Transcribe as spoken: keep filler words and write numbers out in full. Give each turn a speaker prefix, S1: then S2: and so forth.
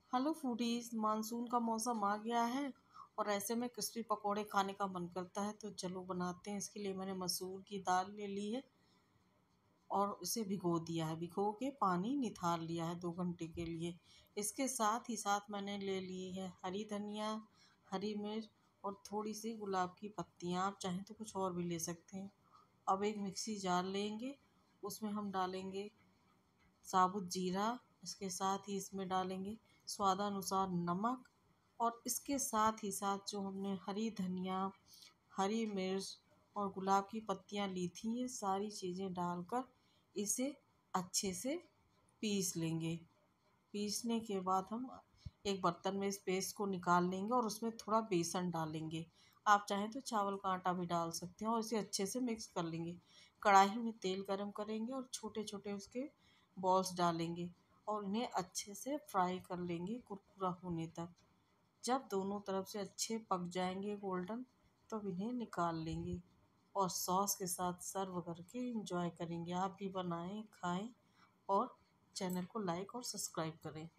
S1: Hello foodies, monsoon का मौसम आ गया है और ऐसे में क्रिस्पी पकोड़े खाने का मन करता है। तो चलो बनाते हैं। इसके लिए मैंने मसूर की दाल ले ली है और उसे भिगो दिया है। भिगो के पानी निथार लिया है दो घंटे के लिए। इसके साथ ही साथ मैंने ले ली है हरी धनिया, हरी मिर्च और थोड़ी सी गुलाब की पत्तियाँ। आप चाहें तो कुछ और भी ले सकते हैं। अब एक मिक्सी जार लेंगे, उसमें हम डालेंगे साबुत जीरा। इसके साथ ही इसमें डालेंगे स्वादानुसार नमक और इसके साथ ही साथ जो हमने हरी धनिया, हरी मिर्च और गुलाब की पत्तियां ली थी, ये सारी चीज़ें डालकर इसे अच्छे से पीस लेंगे। पीसने के बाद हम एक बर्तन में इस पेस्ट को निकाल लेंगे और उसमें थोड़ा बेसन डालेंगे। आप चाहें तो चावल का आटा भी डाल सकते हैं और इसे अच्छे से मिक्स कर लेंगे। कढ़ाई में तेल गरम करेंगे और छोटे छोटे उसके बॉल्स डालेंगे और इन्हें अच्छे से फ्राई कर लेंगे कुरकुरा होने तक। जब दोनों तरफ से अच्छे पक जाएंगे गोल्डन, तब इन्हें निकाल लेंगे और सॉस के साथ सर्व करके एंजॉय करेंगे। आप भी बनाएं, खाएं और चैनल को लाइक और सब्सक्राइब करें।